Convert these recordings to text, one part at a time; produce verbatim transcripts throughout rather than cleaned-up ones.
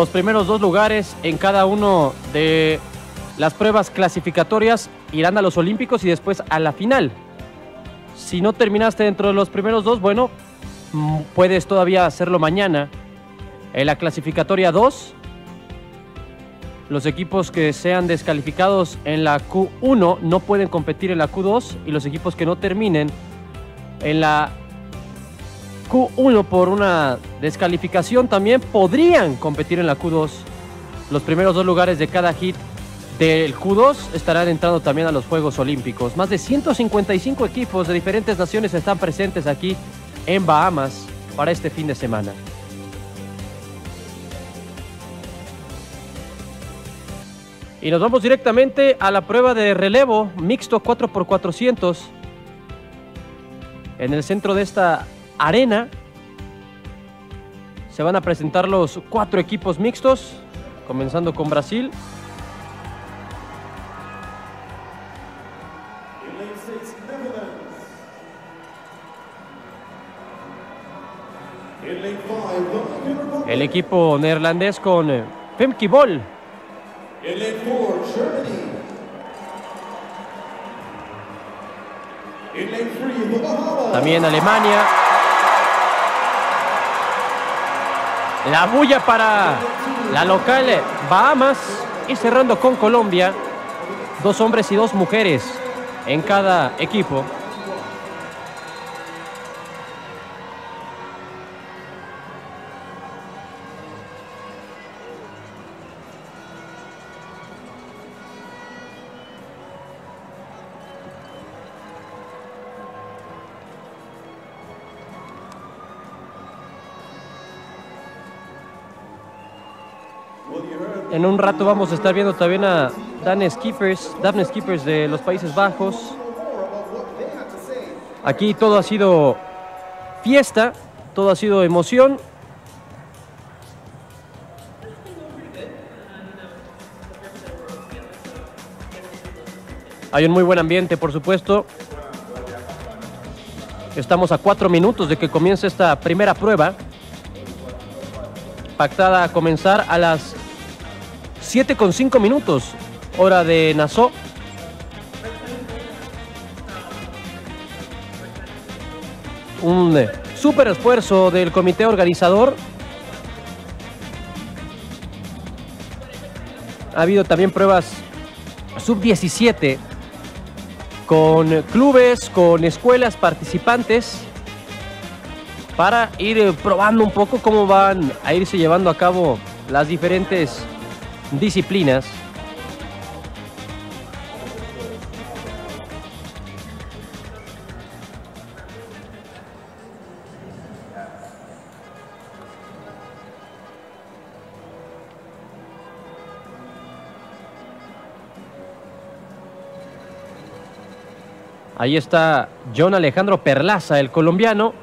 Los primeros dos lugares en cada uno de las pruebas clasificatorias irán a los Olímpicos y después a la final. Si no terminaste dentro de los primeros dos, bueno, puedes todavía hacerlo mañana. En la clasificatoria dos, los equipos que sean descalificados en la Q uno no pueden competir en la Q dos, y los equipos que no terminen en la Q uno por una descalificación también podrían competir en la Q dos. Los primeros dos lugares de cada hit del Q dos estarán entrando también a los Juegos Olímpicos. Más de ciento cincuenta y cinco equipos de diferentes naciones están presentes aquí en Bahamas para este fin de semana. Y nos vamos directamente a la prueba de relevo mixto cuatro por cuatrocientos. En el centro de esta arena se van a presentar los cuatro equipos mixtos, comenzando con Brasil. El equipo neerlandés con Femke Bol. También Alemania. La bulla para la local Bahamas. Y cerrando con Colombia. Dos hombres y dos mujeres en cada equipo. En un rato vamos a estar viendo también a Daphne Schippers, Daphne Schippers de los Países Bajos. Aquí todo ha sido fiesta, todo ha sido emoción. Hay un muy buen ambiente, por supuesto. Estamos a cuatro minutos de que comience esta primera prueba, pactada a comenzar a las siete con cinco minutos, hora de Nassau. Un súper esfuerzo del comité organizador. Ha habido también pruebas sub diecisiete con clubes, con escuelas participantes, para ir probando un poco cómo van a irse llevando a cabo las diferentes disciplinas. Ahí está John Alejandro Perlaza, el colombiano.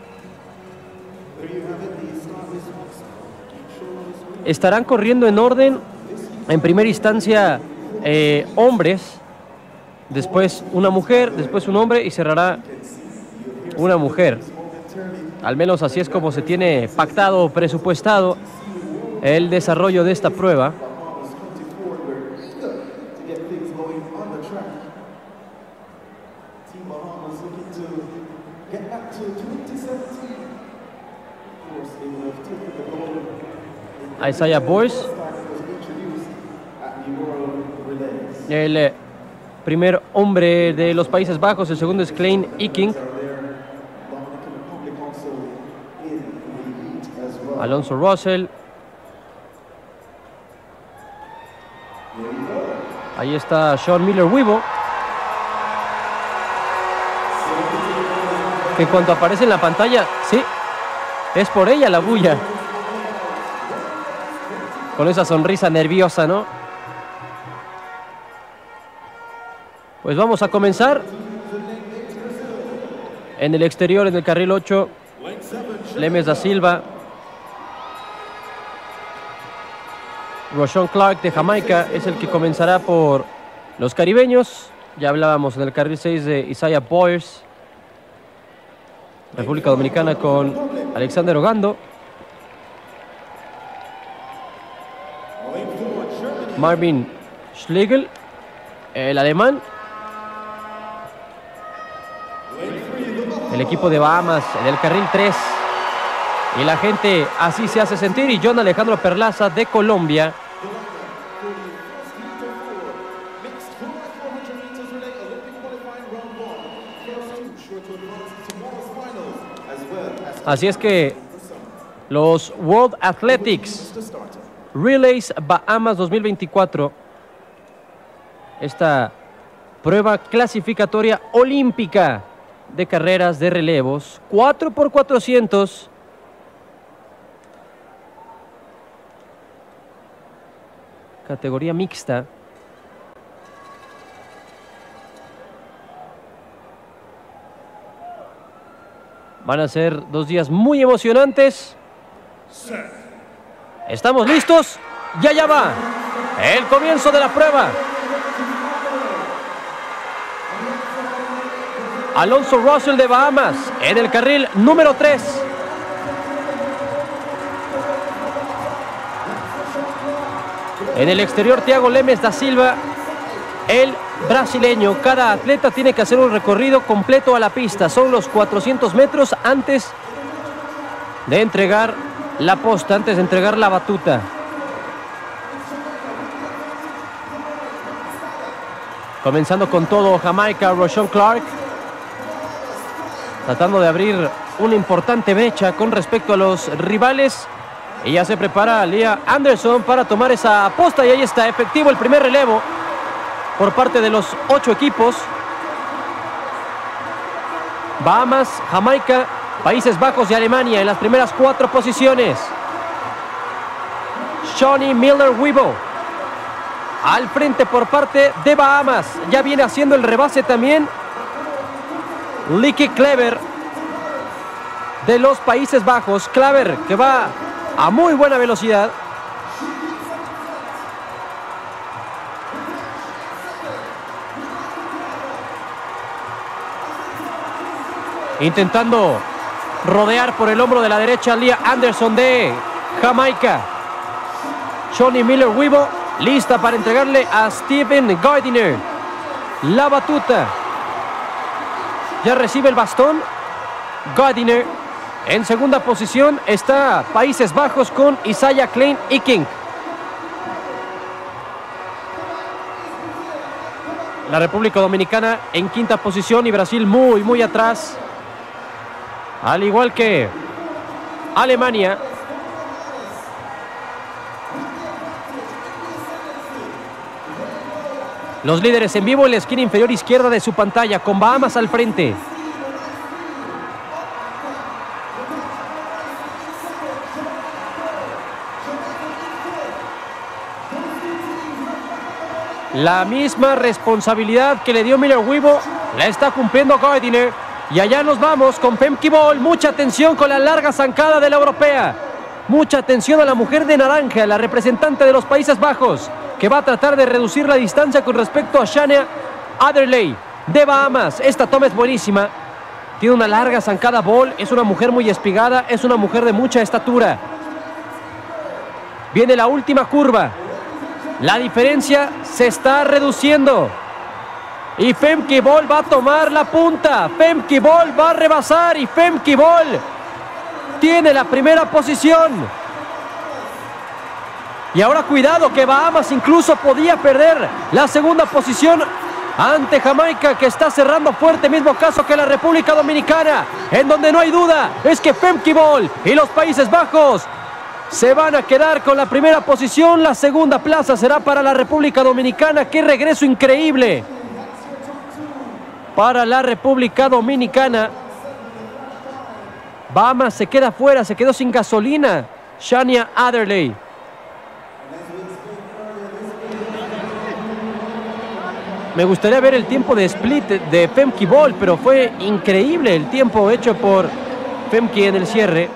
Estarán corriendo en orden. En primera instancia, eh, hombres, después una mujer, después un hombre y cerrará una mujer. Al menos así es como se tiene pactado o presupuestado el desarrollo de esta prueba. Isaiah Boyce. El eh, primer hombre de los Países Bajos, el segundo es Klein Iking. Alonso Russell. Ahí está Sean Miller-Wibo, que en cuanto aparece en la pantalla, sí, es por ella la bulla. Con esa sonrisa nerviosa, ¿no? Pues vamos a comenzar. En el exterior, en el carril ocho, Lemes da Silva. Roshan Clark de Jamaica es el que comenzará por los caribeños. Ya hablábamos en el carril seis de Isaiah Boyce. República Dominicana con Alexander Ogando. Marvin Schlegel, el alemán. El equipo de Bahamas en el carril tres. Y la gente así se hace sentir. Y John Alejandro Perlaza de Colombia. Así es que los World Athletics Relays Bahamas dos mil veinticuatro, esta prueba clasificatoria olímpica de carreras de relevos, cuatro por cuatrocientos, categoría mixta. Van a ser dos días muy emocionantes. Estamos listos y allá va el comienzo de la prueba. Alonso Russell de Bahamas en el carril número tres. En el exterior, Thiago Lemes da Silva, el brasileño. Cada atleta tiene que hacer un recorrido completo a la pista. Son los cuatrocientos metros antes de entregar la posta, antes de entregar la batuta. Comenzando con todo, Jamaica, Roshan Clark, tratando de abrir una importante brecha con respecto a los rivales. Y ya se prepara Leah Anderson para tomar esa posta. Y ahí está, efectivo el primer relevo por parte de los ocho equipos. Bahamas, Jamaica, Países Bajos y Alemania en las primeras cuatro posiciones. Shawnee Miller-Uibo al frente por parte de Bahamas. Ya viene haciendo el rebase también Lieke Klever de los Países Bajos. Klever que va a muy buena velocidad. Intentando rodear por el hombro de la derecha Leah Anderson de Jamaica. Shawnee Miller-Uibo lista para entregarle a Stephen Gardiner la batuta. Ya recibe el bastón Gardiner. En segunda posición está Países Bajos con Isaiah Klein-Iking. La República Dominicana en quinta posición y Brasil muy, muy atrás. Al igual que Alemania. Los líderes en vivo en la esquina inferior izquierda de su pantalla, con Bahamas al frente. La misma responsabilidad que le dio Miller-Uibo la está cumpliendo Gardiner. Y allá nos vamos con Femke Bol. Mucha atención con la larga zancada de la europea. Mucha atención a la mujer de naranja, la representante de los Países Bajos, que va a tratar de reducir la distancia con respecto a Shania Adderley de Bahamas. Esta toma es buenísima. Tiene una larga zancada Bol. Es una mujer muy espigada. Es una mujer de mucha estatura. Viene la última curva. La diferencia se está reduciendo. Y Femke Bol va a tomar la punta. Femke Bol va a rebasar. Y Femke Bol tiene la primera posición. Y ahora cuidado que Bahamas incluso podía perder la segunda posición ante Jamaica, que está cerrando fuerte. Mismo caso que la República Dominicana, en donde no hay duda es que Femke Bol y los Países Bajos se van a quedar con la primera posición. La segunda plaza será para la República Dominicana. ¡Qué regreso increíble para la República Dominicana! Bahamas se queda fuera, se quedó sin gasolina. Shania Adderley. Me gustaría ver el tiempo de split de Femke Bol, pero fue increíble el tiempo hecho por Femke en el cierre.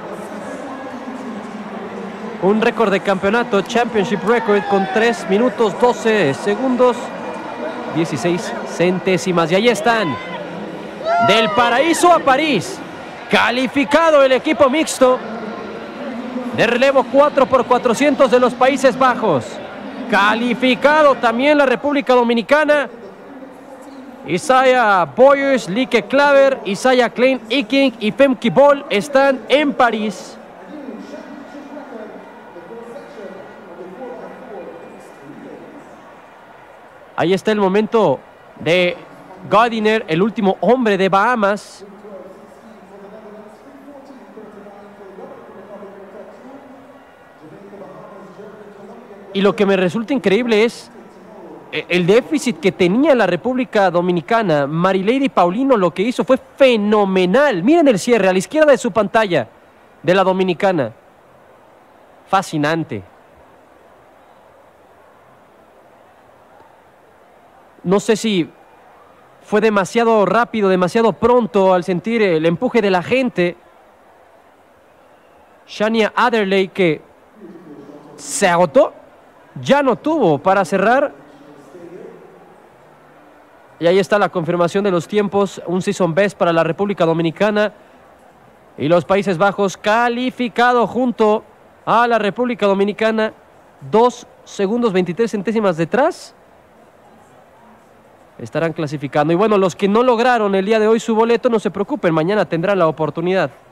Un récord de campeonato, Championship Record, con tres minutos doce segundos, dieciséis centésimas. Y ahí están, del paraíso a París, calificado el equipo mixto de relevo cuatro por cuatrocientos de los Países Bajos. Calificado también la República Dominicana. Isaiah Boyers, Lieke Klaver, Isaiah Klein Iking y Femke Bol están en París. Ahí está el momento de Gardiner, el último hombre de Bahamas. Y lo que me resulta increíble es el déficit que tenía la República Dominicana. Marilady Paulino lo que hizo fue fenomenal. Miren el cierre a la izquierda de su pantalla de la Dominicana. Fascinante. No sé si fue demasiado rápido, demasiado pronto al sentir el empuje de la gente. Shania Adderley, que se agotó, ya no tuvo para cerrar. Y ahí está la confirmación de los tiempos. Un season best para la República Dominicana. Y los Países Bajos calificado junto a la República Dominicana. dos segundos veintitrés centésimas detrás. Estarán clasificando. Y bueno, los que no lograron el día de hoy su boleto, no se preocupen, mañana tendrán la oportunidad.